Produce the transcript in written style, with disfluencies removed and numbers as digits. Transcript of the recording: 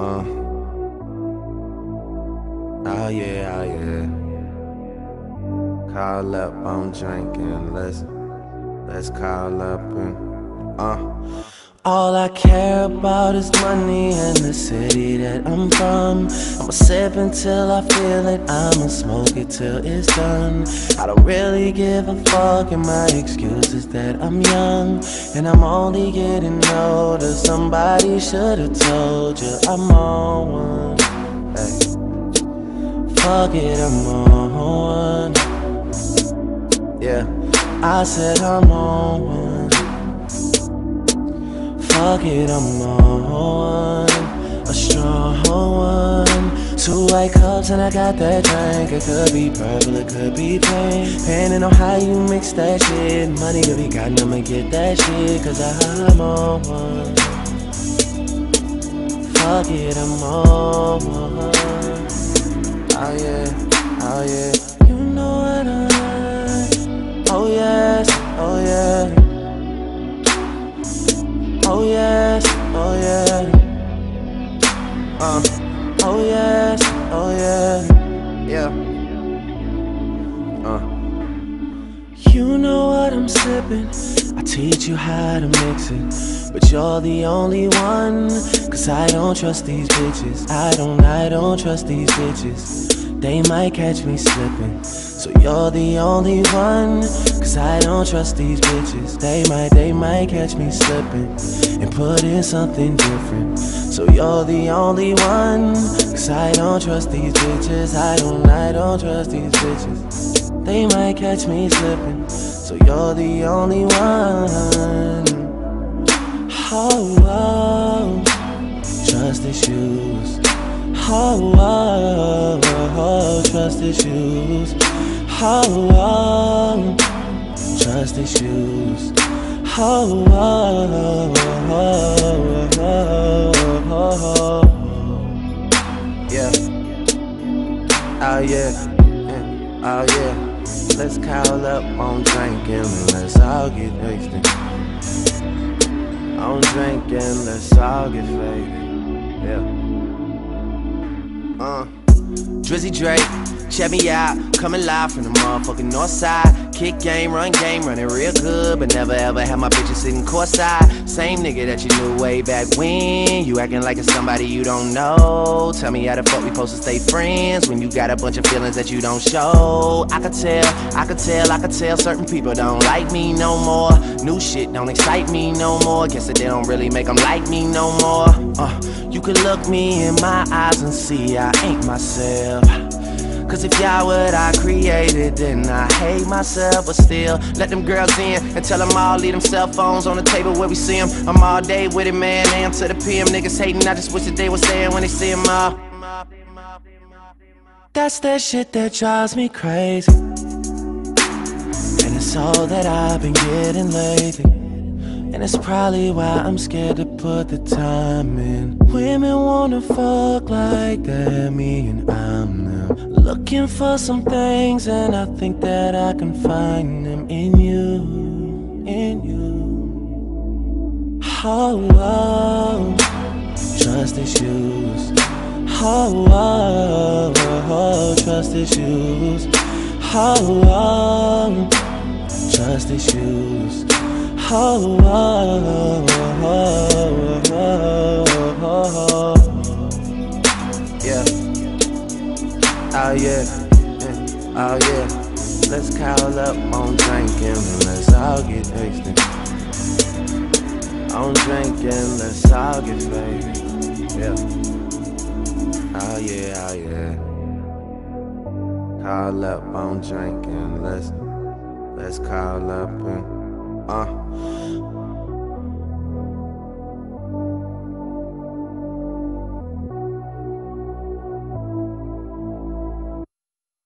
Uh, oh yeah, oh yeah. Call up, I'm drinking. Let's call up and All I care about is money and the city that I'm from. I'ma sip until I feel it, I'ma smoke it till it's done. I don't really give a fuck, and my excuse is that I'm young and I'm only getting older. Somebody should've told you I'm on one. Hey. Fuck it, I'm on one. Yeah, I said I'm on one. Fuck it, I'm on one. A strong one. 2 white cups and I got that drink. It could be purple, it could be pink, depending on how you mix that shit. Money could be gotten, I'ma get that shit, cause I'm on one. Fuck it, I'm on one. Oh yeah, oh yeah. You know what I like. Oh yes, oh yeah. Oh yes, oh yeah. Oh yes, oh yeah. Yeah. You know what I'm sipping. I teach you how to mix it, but you're the only one. Cause I don't trust these bitches. I don't trust these bitches. They might catch me slipping. So you're the only one. Cause I don't trust these bitches. They might catch me slipping and put in something different. So you're the only one. Cause I don't trust these bitches. I don't trust these bitches. They might catch me slipping. So you're the only one. Oh, oh. Trust issues. Oh, oh, oh. Trust issues. Oh, oh. Trust issues. Oh, oh, oh, oh, oh, oh. Yeah. Oh yeah. Oh yeah. Let's call up on drinking, let's all get wasted. On drinking, let's all get faded. Yeah. Drizzy Drake, check me out, coming live from the motherfucking north side. Kick game, running real good, but never ever had my bitches sitting courtside. Same nigga that you knew way back when. You acting like it's somebody you don't know. Tell me how the fuck we supposed to stay friends when you got a bunch of feelings that you don't show. I could tell certain people don't like me no more. New shit don't excite me no more. Guess that they don't really make them like me no more. You could look me in my eyes and see I ain't myself. Cause if y'all what I created, then I hate myself. But still, let them girls in and tell them all, leave them cell phones on the table where we see them. I'm all day with it, man, AM to the PM. Niggas hating, I just wish that they was there when they see them all. That's that shit that drives me crazy, and it's all that I've been getting lately. And it's probably why I'm scared to put the time in. Women wanna fuck like they're me and I'm them. Looking for some things and I think that I can find them in you, in you. Oh, oh. Trust issues. Oh, oh, oh. Trust issues. Oh, oh. Trust issues. Oh, oh, oh, oh, oh, oh. Yeah. Oh yeah. Oh yeah. Let's call up on drinking, let's all get wasted. On drinking, let's all get faded. Yeah. Oh yeah, oh yeah. Call up on drinking, let's call up and